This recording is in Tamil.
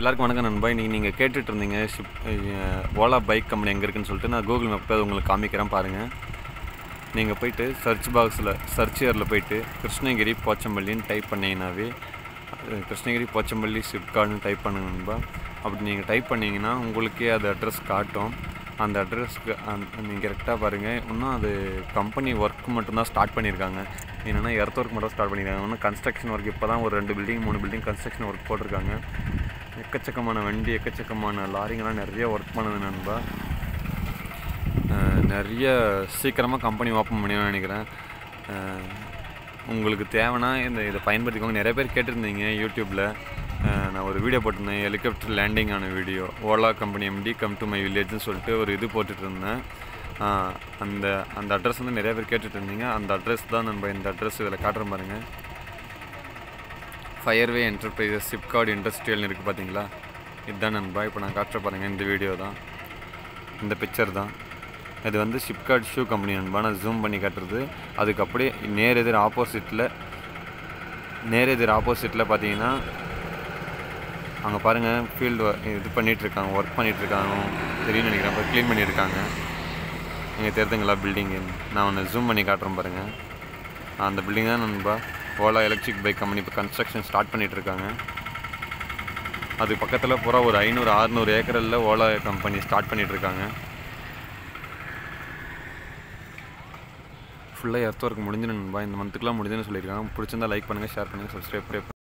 எல்லாருக்கும் வணக்கம் நண்பா. இன்றைக்கி நீங்கள் கேட்டுட்டு இருந்தீங்க ஓலா பைக் கம்பெனி எங்கே இருக்குன்னு சொல்லிட்டு நான் கூகுள் மேப்பில் அது உங்களுக்கு காமிக்கிறேன் பாருங்கள். நீங்கள் போய்ட்டு சர்ச் பாக்ஸில் சர்ச் ஏரில் போய்ட்டு கிருஷ்ணகிரி போச்சம்பள்ளின்னு டைப் பண்ணிங்கனாவே கிருஷ்ணகிரி போச்சம்பள்ளி சிப்கார்டுன்னு டைப் பண்ணுங்க நண்பா. அப்படி நீங்கள் டைப் பண்ணிங்கன்னா உங்களுக்கே அது அட்ரஸ் காட்டும். அந்த அட்ரஸ்க்கு நீங்கள் கரெக்டாக பாருங்கள். இன்னும் அது கம்பெனி ஒர்க் மட்டும்தான் ஸ்டார்ட் பண்ணியிருக்காங்க. என்னென்னா எர்த் ஒர்க் மட்டும் ஸ்டார்ட் பண்ணியிருக்காங்க. இன்னும் கன்ஸ்ட்ரக்ஷன் ஒர்க் இப்போ தான் ஒரு 2 பில்டிங் 3 பில்டிங் கன்ஸ்ட்ரக்ஷன் ஒர்க் போட்டிருக்காங்க. எக்கச்சக்கமான வண்டி எக்கச்சக்கமான லாரிங்கெல்லாம் நிறைய ஒர்க் பண்ணுது நண்பா. நிறைய சீக்கிரமாக கம்பெனி ஓப்பன் பண்ணிடுவேன்னு நினைக்கிறேன். உங்களுக்கு தேவைன்னா இதை பயன்படுத்திக்கோங்க. நிறைய பேர் கேட்டிருந்தீங்க யூடியூப்பில். நான் ஒரு வீடியோ போட்டிருந்தேன், ஹெலிகாப்டர் லேண்டிங் ஆன video. Ola company MD come to my வில்லேஜ்னு சொல்லிட்டு ஒரு இது போட்டுட்டு இருந்தேன். அந்த அட்ரஸ் வந்து நிறைய பேர் கேட்டுட்டு இருந்தீங்க. அந்த அட்ரஸ் தான் நம்ம இந்த அட்ரஸ் இதில் காட்டுறேன் பாருங்கள். ஃபயர்வே என்டர்பிரைசஸ் சிப்கார்டு இண்டஸ்ட்ரியல்னு இருக்குது பார்த்தீங்களா, இதுதான் நண்பா. இப்போ நான் காட்டுற பாருங்கள், இந்த வீடியோ தான், இந்த பிக்சர் தான். இது வந்து சிப்கார்டு ஷூ கம்பெனி நண்பா. நான் ஜூம் பண்ணி காட்டுறது. அதுக்கு அப்படியே நேர் எதிர் ஆப்போசிட்டில் பார்த்தீங்கன்னா அங்கே பாருங்கள் ஃபீல்டு இது பண்ணிகிட்ருக்காங்க, ஒர்க் பண்ணிகிட்ருக்காங்க தெரியும்னு நினைக்கிறேன். இப்போ க்ளீன் பண்ணியிருக்காங்க. நீங்கள் தெரியுதுங்களா பில்டிங்கு? நான் ஒன்று ஜூம் பண்ணி காட்டுறேன் பாருங்கள். அந்த பில்டிங் தான் நண்பா. ஓலா எலக்ட்ரிக் பைக் கம்பெனி இப்போ கன்ஸ்ட்ரக்ஷன் ஸ்டார்ட் பண்ணிகிட்ருக்காங்க. அது பக்கத்தில் பூரா ஒரு 500-600 ஏக்கரில் ஓலா கம்பெனி ஸ்டார்ட் பண்ணிகிட்ருக்காங்க. ஃபுல்லாக எர்த் ஒர்க் முடிஞ்சிடும் நண்பா. இந்த மந்த்துக்குலாம் முடிஞ்சுன்னு சொல்லியிருக்காங்க. பிடிச்சிருந்தா லைக் பண்ணுங்கள், ஷேர் பண்ணுங்கள், சப்ஸ்கிரைப்